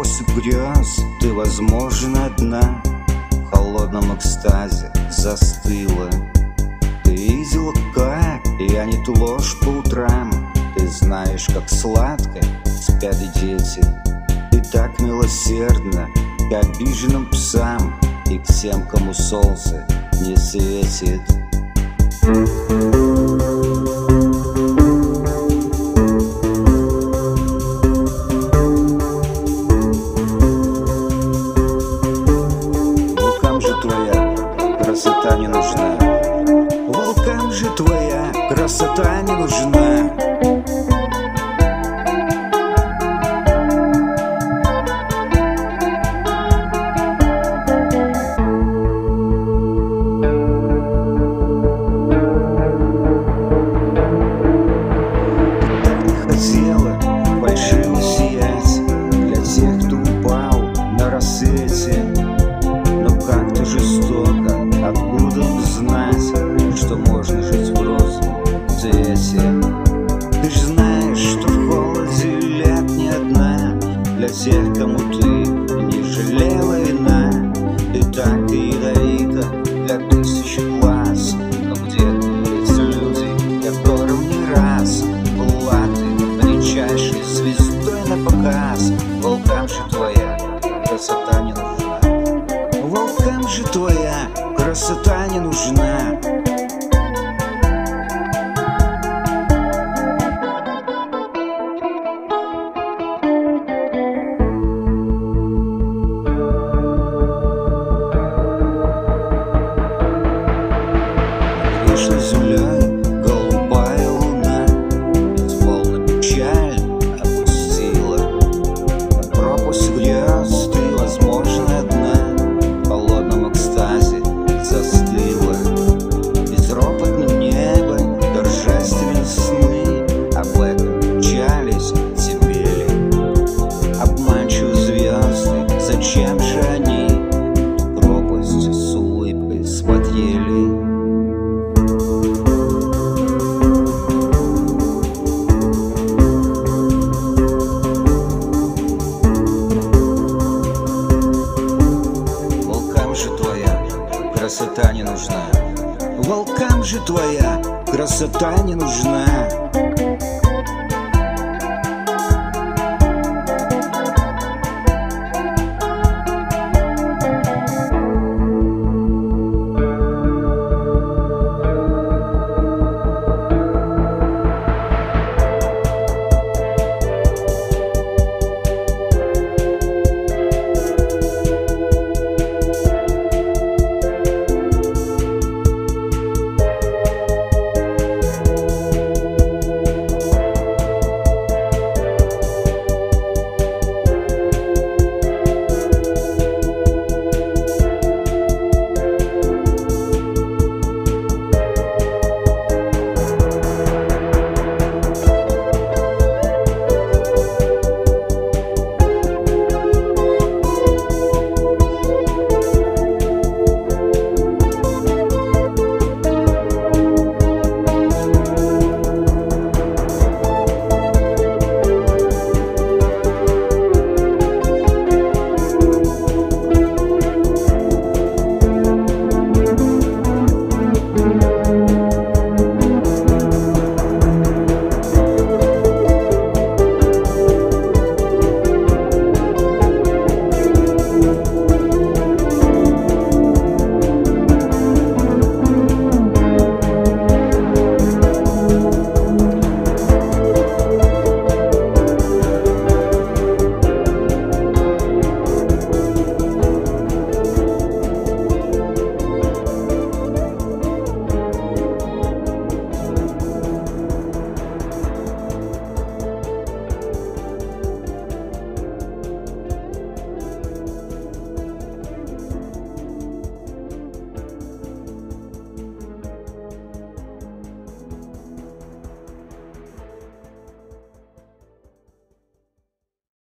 пропасть грез ты, возможно, одна, в холодном экстазе застыла. Ты видела, как я не ту ложь по утрам. Ты знаешь, как сладко спят и дети. Ты так милосердна к обиженным псам и к тем, кому солнце не светит. Волкам же твоя красота не нужна. Волкам же твоя красота не нужна. Хотела фальшиво сиять для тех, кто упал на рассвете. Но как-то жестоко, откуда знать, что можно жить в розовом цвете. Ты ж знаешь, что в холоде лет не одна, для тех, кому ты не жалела вина. Ты так и ядовита для тысячи глаз, но где-то есть люди, которым не раз была ты величайшей звездой на показ. Волкам же твоя красота не нужна. Волкам же твоя красота не нужна. Над землей голубая луна безмолвно печаль опустила. На пропасть грез ты, возможно, одна, в холодном экстазе застыла. Безропотным небом торжественные сны об этом печались теперь. Обманчивые звезды, зачем же они в пропасть с улыбкой смотрели? Красота не нужна. Волкам же твоя красота не нужна.